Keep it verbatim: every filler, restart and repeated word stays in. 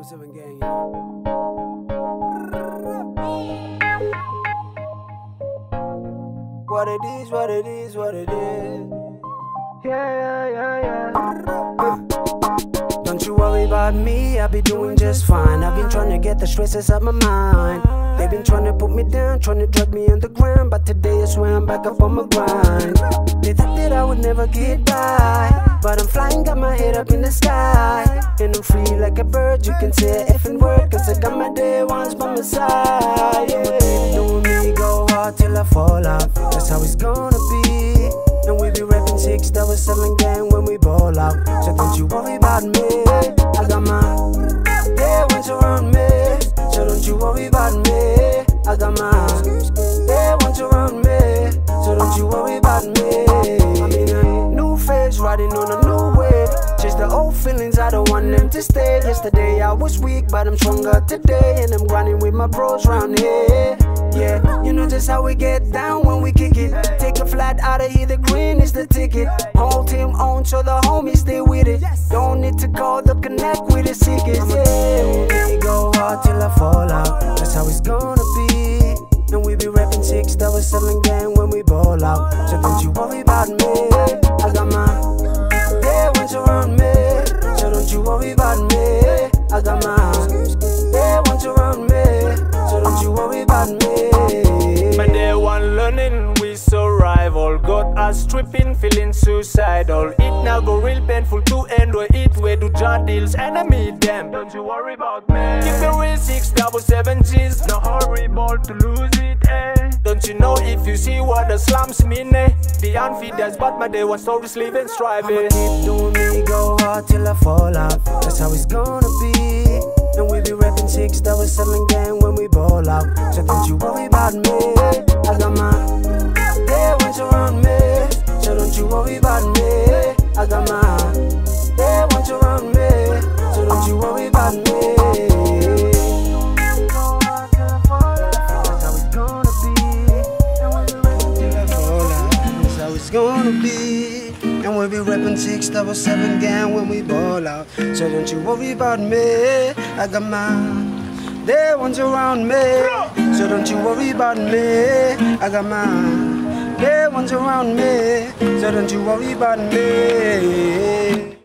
seven gang, you know. What it is, what it is, what it is. Yeah, yeah, yeah, yeah. Don't you worry about me, I'll be doing just fine. I've been trying to get the stresses out my mind. They've been trying to put me down, trying to drag me on the ground, but today I swear I'm back up on my grind. They thought that I would never get by, but I'm flying, got my head up in the sky. And I'm free like a bird, you can say a effing word, cause I got my day ones by my side. Yeah, doing me go hard till I fall out, that's how it's gonna be. And we be rapping six, double seven gang when we ball out. So don't you worry about me, I got my day ones around me. So don't you worry about me, I got my day ones around me. So don't you worry about me. I'm in a new phase, riding on a new wave. Just the old feelings, I don't want them to stay. Yesterday I was weak, but I'm stronger today. And I'm grinding with my bros round here. Yeah, you know just how we get down when we kick it. Take a flight out of here, the green is the ticket. Whole team on, so the homies stay with it. Don't need to call the connect with the seekers. Yeah, we go hard till I fall out, that's how it's gonna be. And we be rapping six, double seven gang when we ball out. So don't you worry about me, I got my day ones around me. So don't you worry about me, I got my day ones around me. So don't you worry about me. My day one learning, we survival. Got us tripping, feeling suicidal. It now go real painful to end where it where do jar deals and I meet them. Don't you worry about me. Keep the real six double seven G's. No horrible to lose it, eh. Don't you know if you see what the slums mean, eh? The unfeeders, but my day one stories live and striving. I'ma keep doing me, go hard till I fall out, that's how it's gonna be. And we be rapping six, double seven gang when we ball out. So don't you worry about me, I got my day ones around me. So don't you worry about me, I got my day ones around me. So don't you worry about me. That's how it's gonna be. And we be rapping till I fall out, that's how it's gonna be. And we'll be rapping six, double seven gang when we ball out. So don't you worry about me, I got my day ones around me. So don't you worry about me, I got my day ones around me. So don't you worry about me.